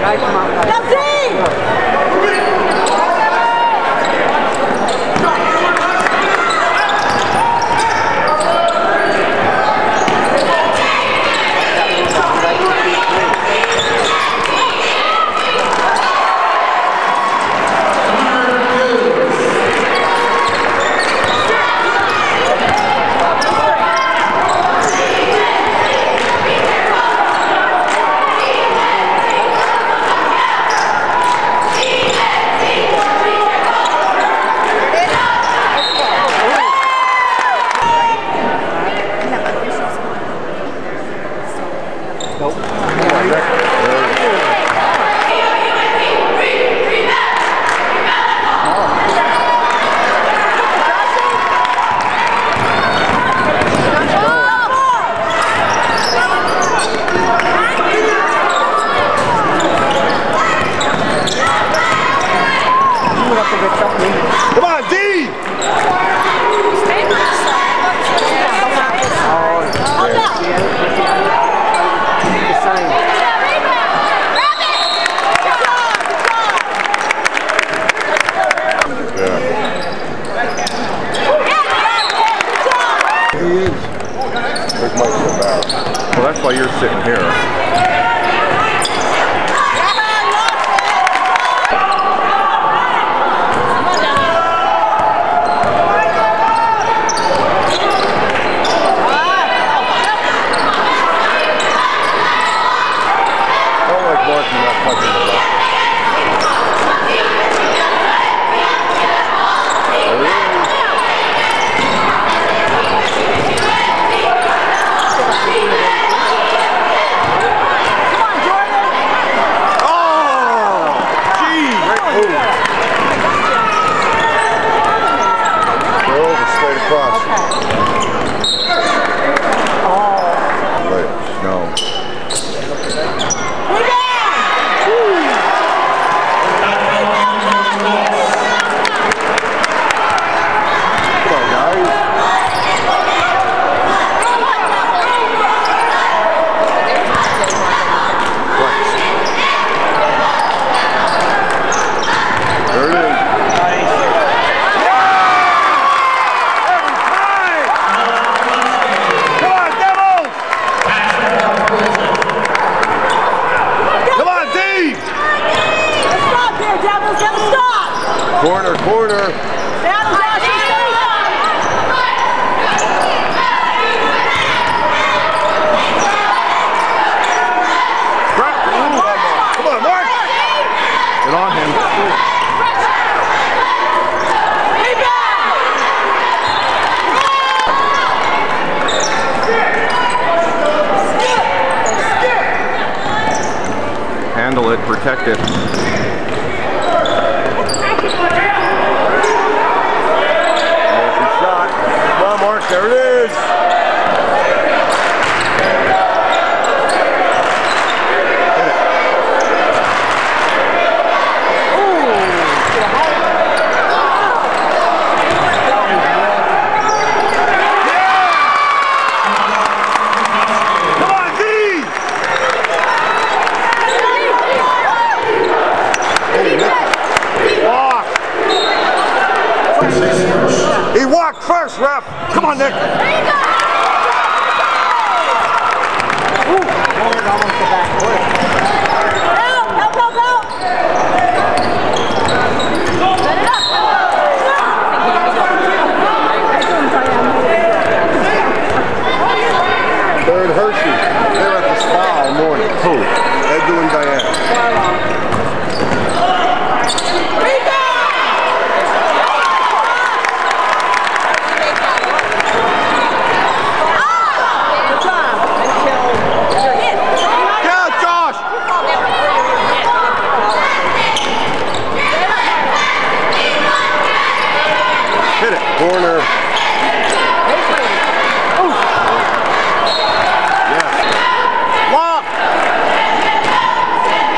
Come on, D! He is. Where's Mike about? Well, that's why you're sitting here. Corner, corner. Come on, Mark. Get on him. Handle it, protect it. There it is! Come on, D! Walk! He walked first, ref! Come on, Nick! Third Hershey. They're at the spa all morning. Who? Edwin and Diane. Corner. Yes. Lock.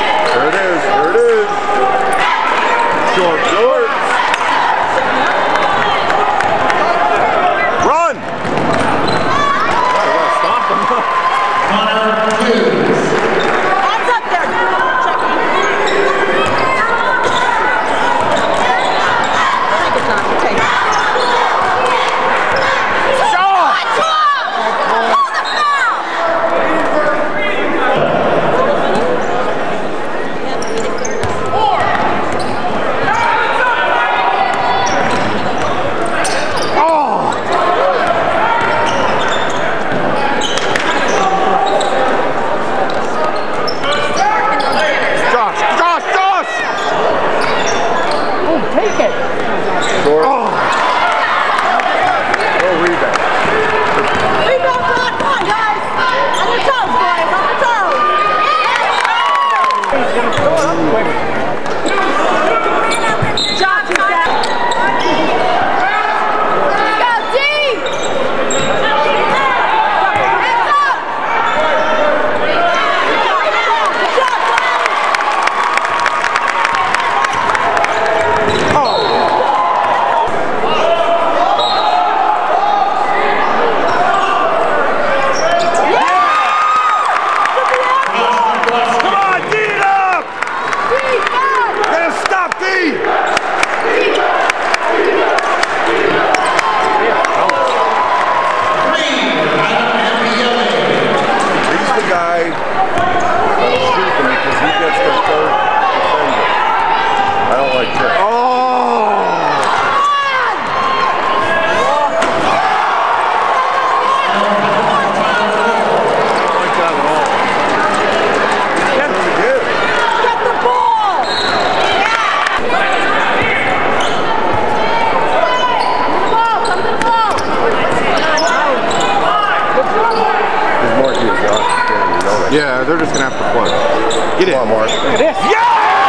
Yeah, they're just gonna have to play. Get in. Come on, Mark. Look at this. Yeah!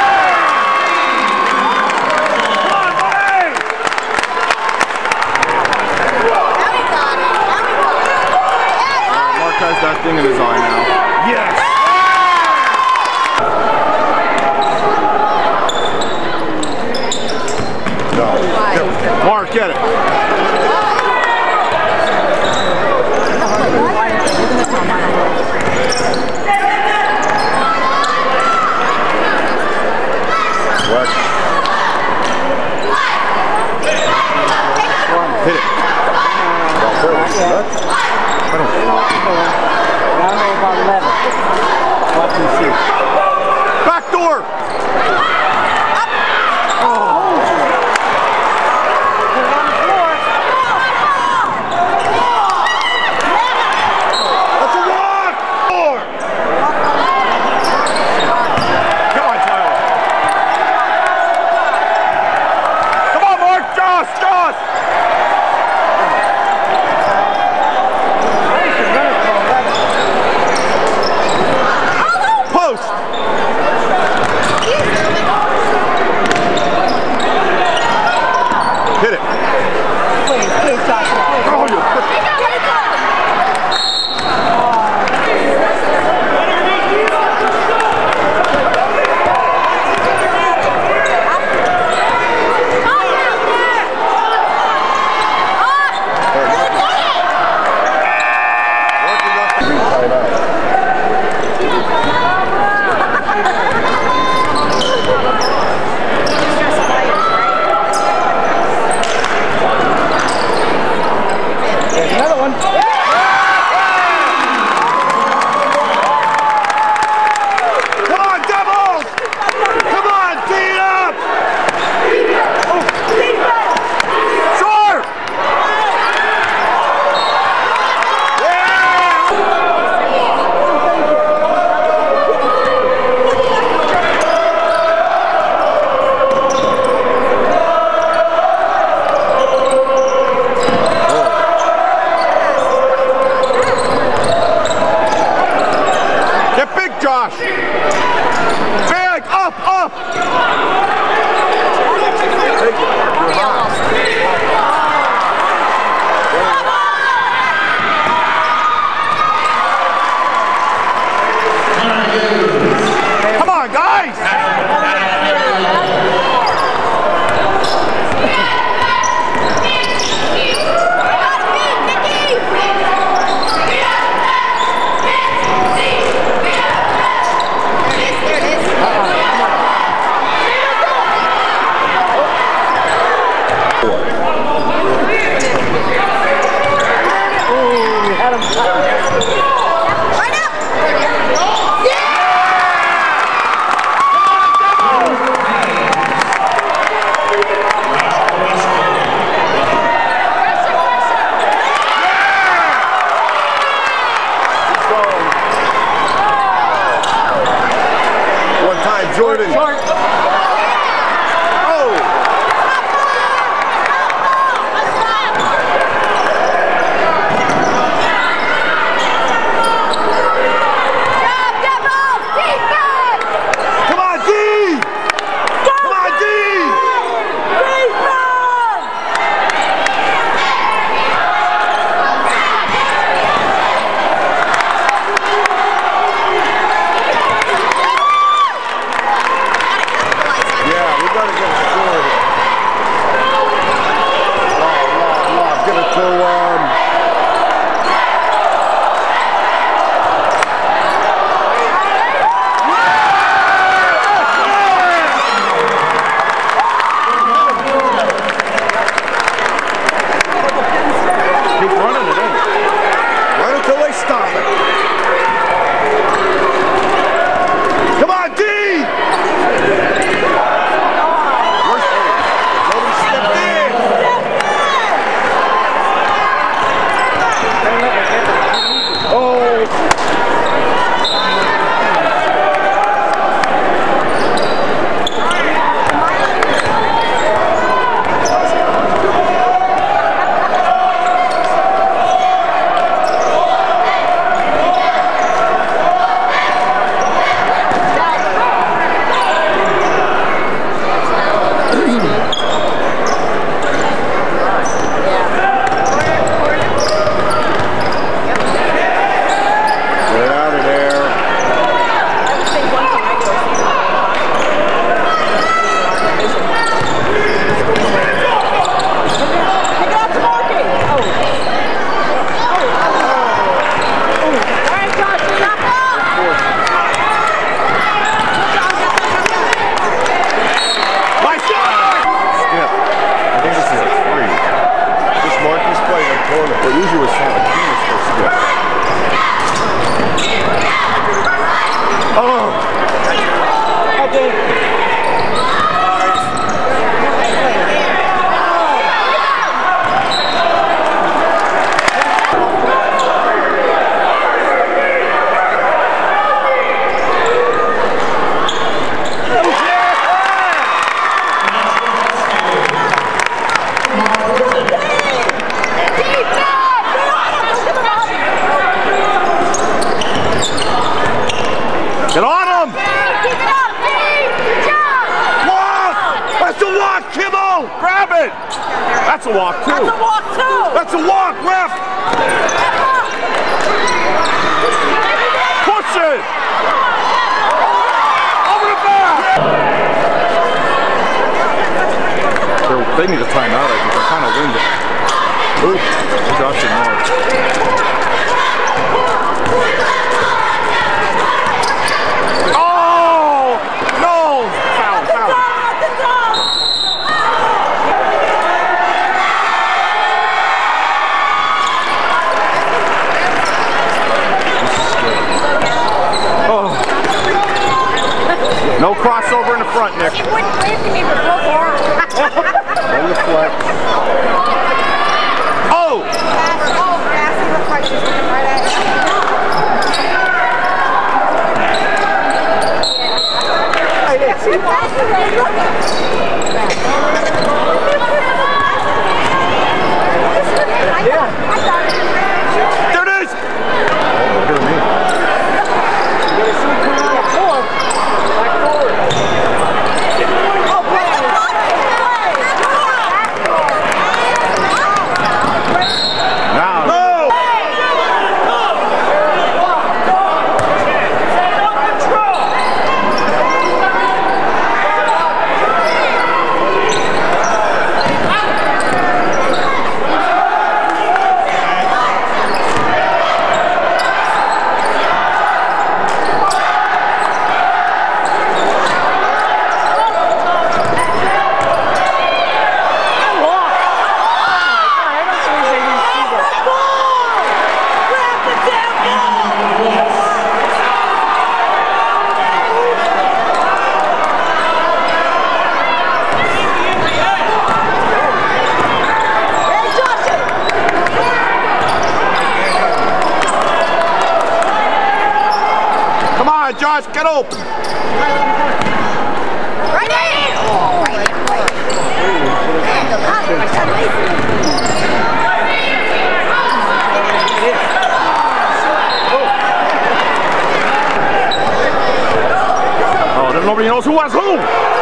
Come on, buddy! Mark has that thing in his eye now. Yes! No. Mark, get it. Hit it. I don't know. About 11. Watch and see. Back door! That's a walk! Come on, Tyler. Come on, Mark! Josh! Post! Hit it. Please, Josh. Oh, you Josh! Big! Up! Take it. You're hot. Come on, guys! Jordan. Oh! Come on! No! Grab it! That's a walk too. That's a walk too. That's a walk, ref! Push it! Over the back! They need a timeout, I think. They're kind of winded. Ooh, Josh ignored. Oh! No! Foul, foul. Oh. No crossover in the front, Nick. It wouldn't wave to me for both arms. On the flex. Oh! Passing looks like she's looking right at There it is! Oh, hear me. Now. No! Come on, Josh, get open. Oh, then nobody knows who was who.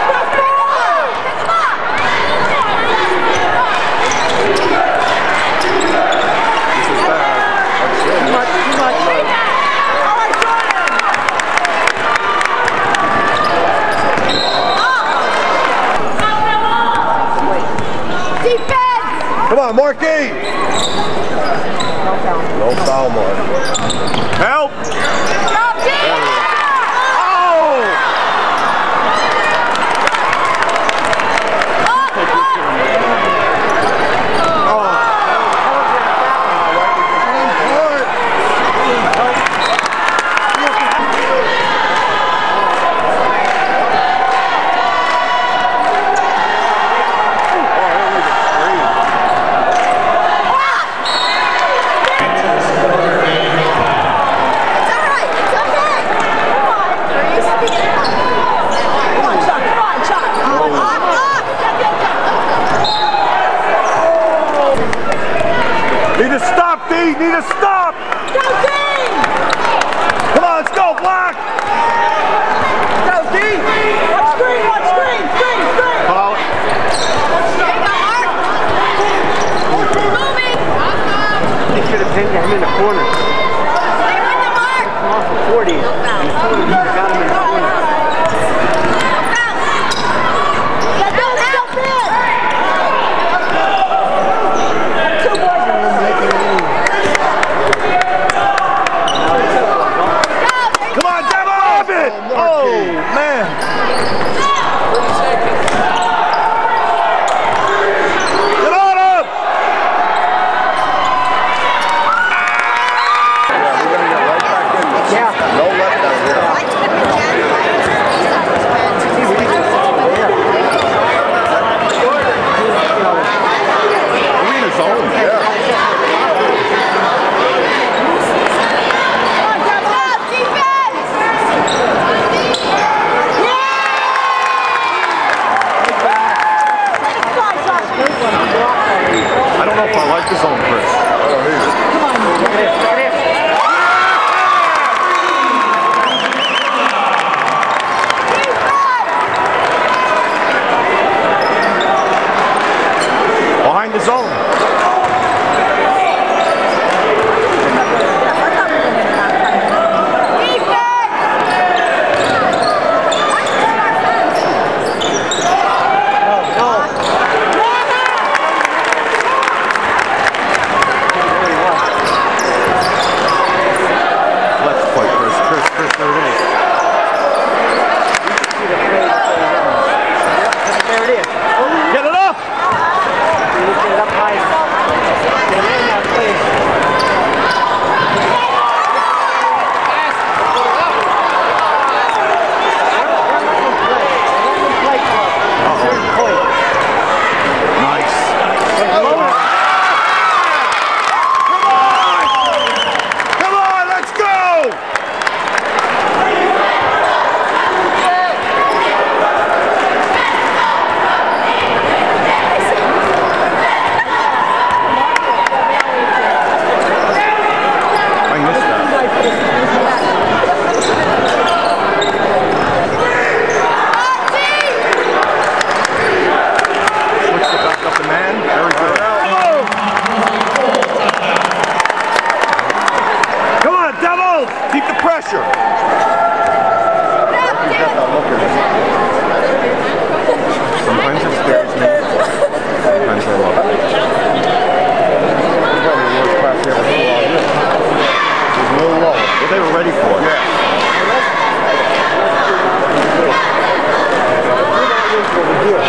Come on, Marquis! No foul, Mark. Help! Need to stop, D! Need to stop! Go, Dean! Come on, let's go, Black! Go, Dean! Watch screen, watch screen! Screen, screen! Call it. Moving! They should have pinned him in the corner. Stay with the mark! Off of 40. And the 40 got him in the corner.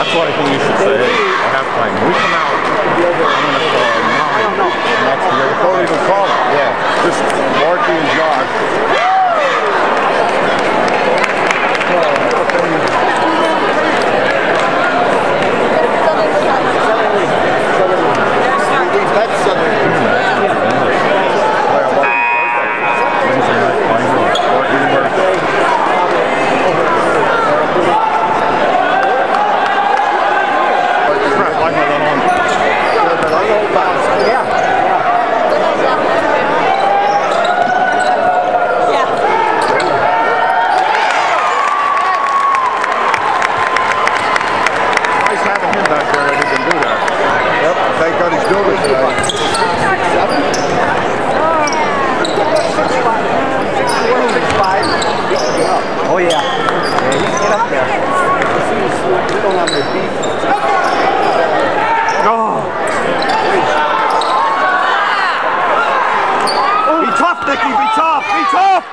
That's what I think you should say. Hey, at halftime, we come out. I'm going to call 9. And that's the other. Don't even call it. Yeah. Just Marky and Josh. Thank God he's doing it today. Oh yeah. Yeah, he's get up there. He's going on their feet. Be tough, Nicky. Be tough. Be tough.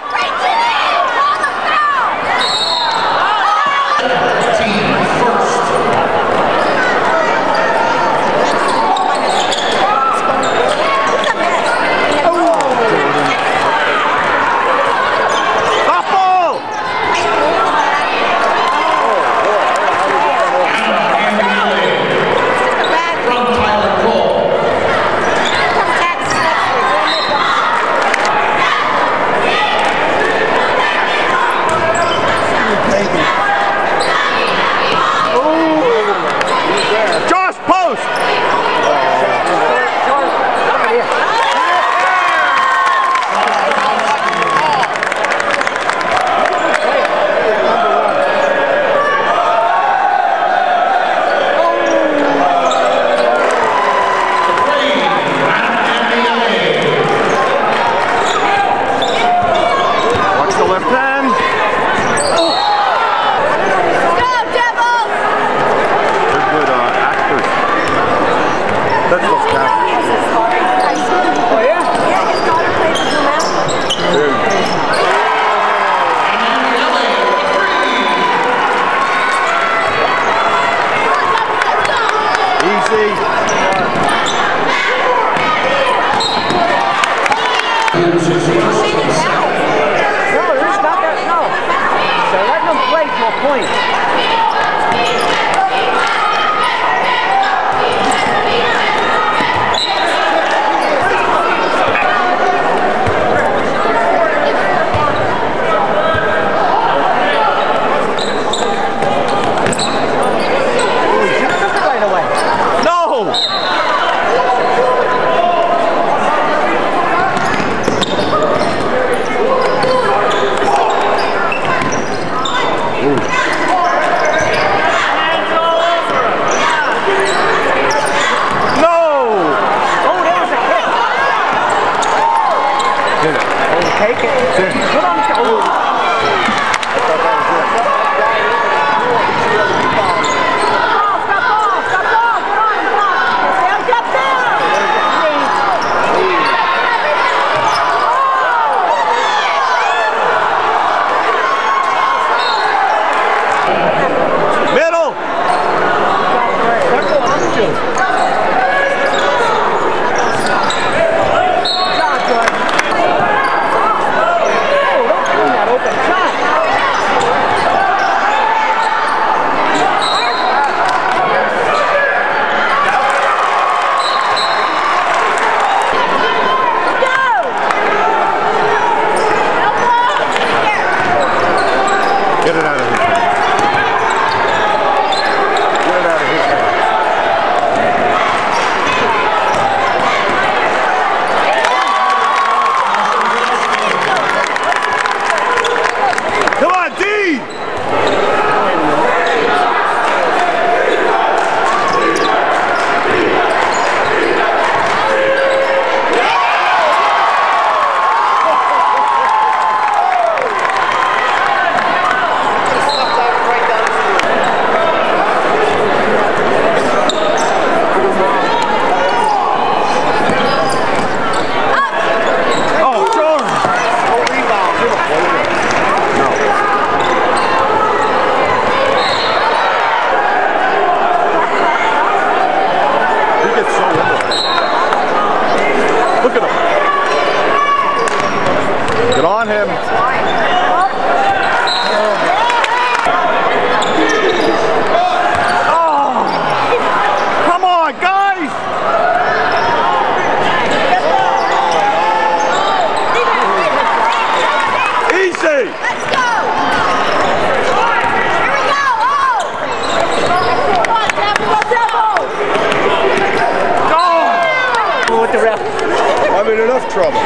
trouble.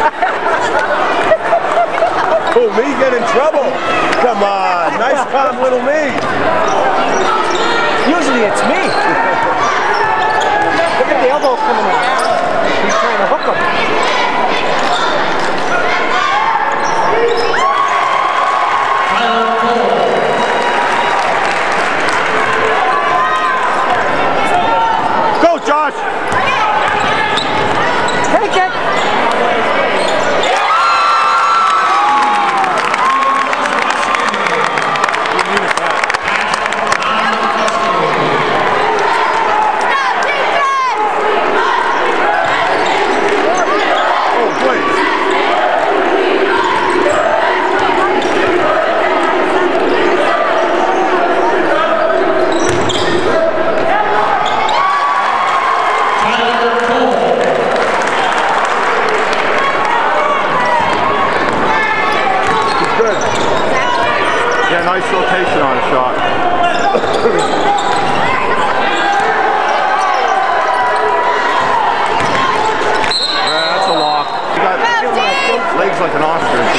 Who, me get in trouble? Come on, nice calm little me. Usually it's me. Look at the elbow coming out. He's trying to hook him. Go, Josh! Take it! Nice rotation on a shot. That's a walk. You got legs like an ostrich.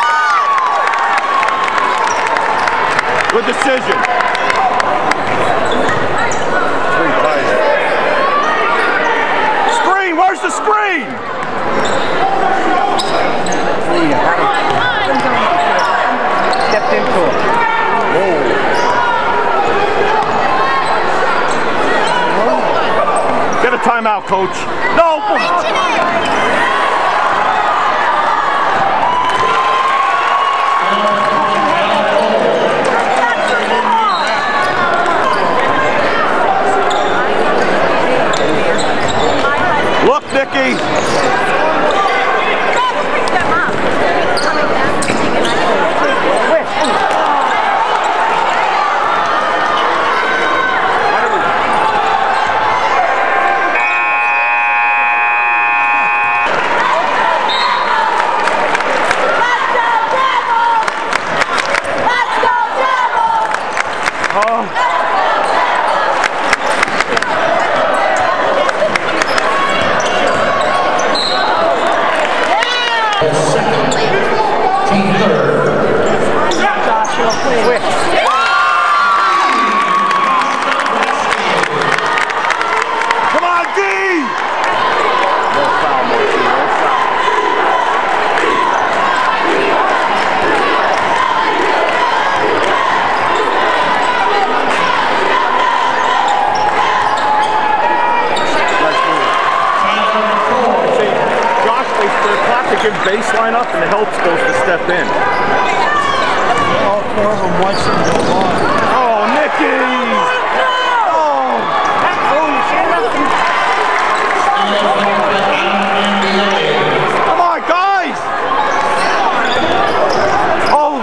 Good decision. Screen, where's the screen? Stepped into it. Get a timeout, coach. No! Look, Nikki! Give baseline up and the help's supposed to step in. All four of them watch them go long. Oh, Nikki! Oh! Come on, guys! Oh!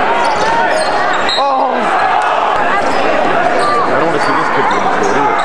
Oh! I don't want to see this kid going through it either.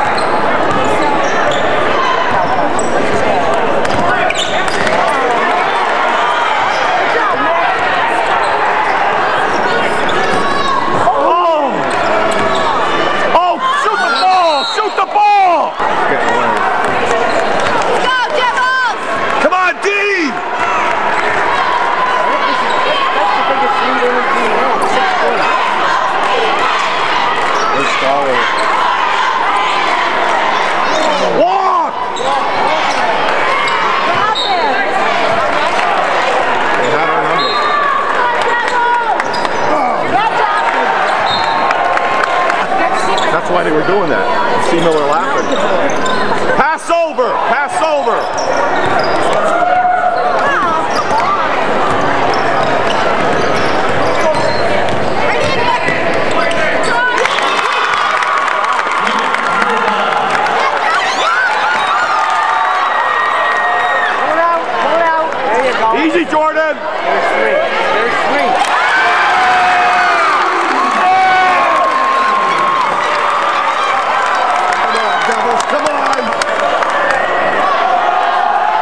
That's why they were doing that. See Miller laughing. Pass over! Pass over! Easy, Jordan! There's three. There's three. Come on, Devils, come on!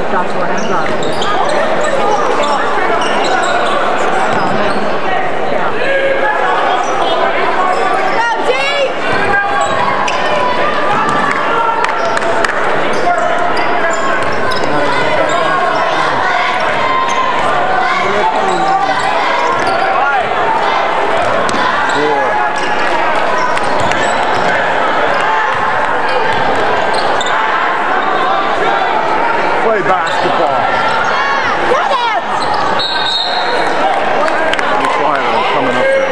Joshua, hands up. Play basketball. Get it! Flyer coming up there.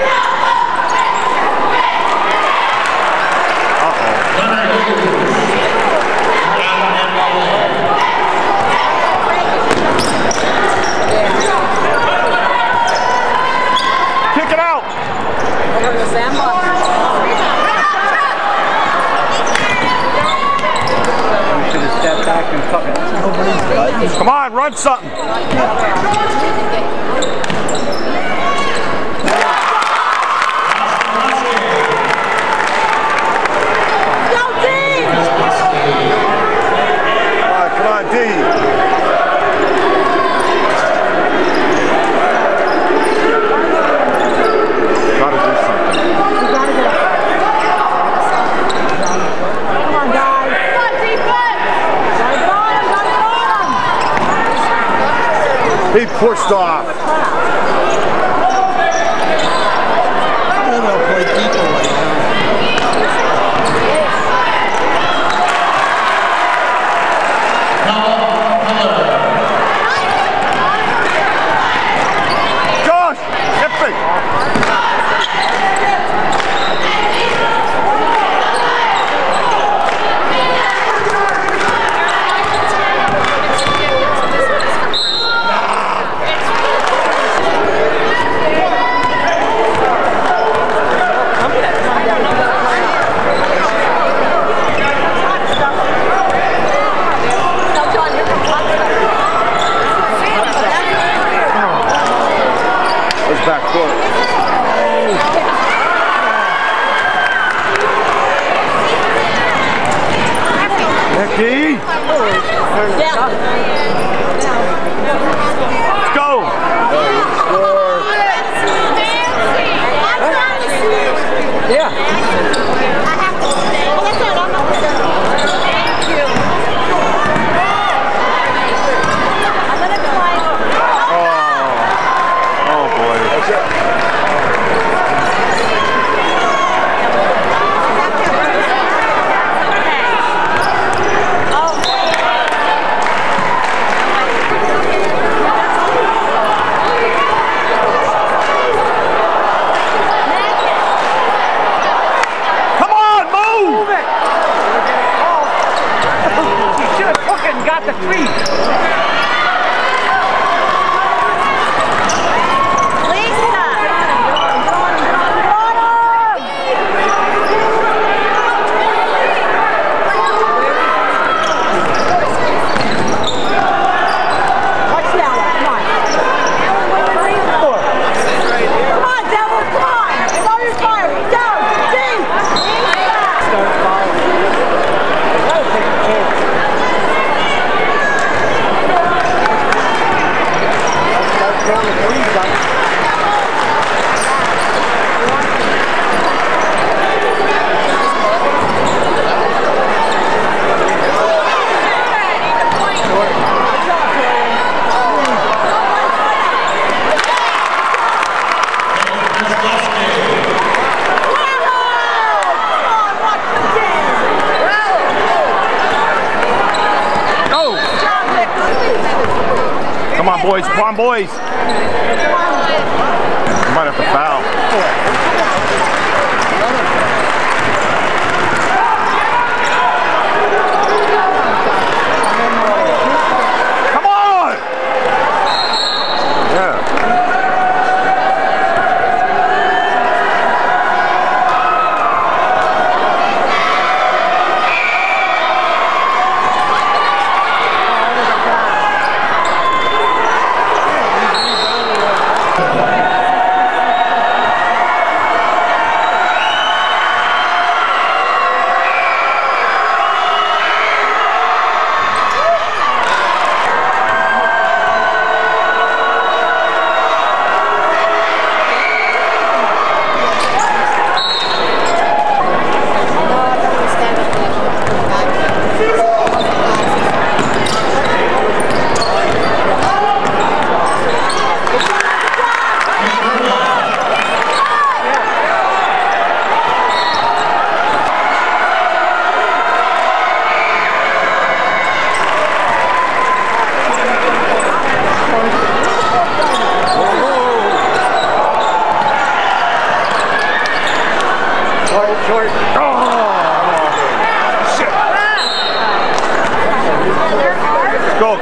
Kick it out. Over the sandbox. You should have stepped back and cut nobody's Come on, run something. Come on, D. Gotta do something. You gotta get up. Come on, guys. Come on, defense! Gotta get on him, gotta get on him! He pushed off. They'll play people right now. Josh, get me. Back court. Nicky! Let's go! Oh boy. Come on, move! You should have took it and got the three. Come on, boys. Come on, boys. You might have to foul. Come on! Yeah.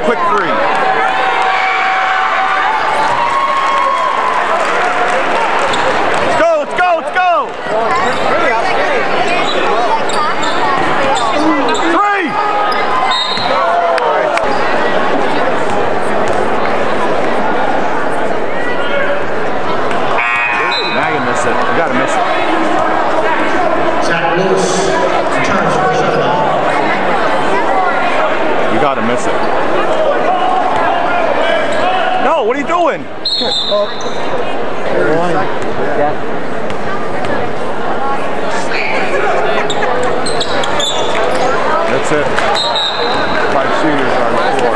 quick three. Let's go, let's go, let's go! Three! Now you miss it. You gotta miss it. Zach Lewis returns for a shutdown. You gotta miss it. No, what are you doing? That's it. 5 seniors on the floor.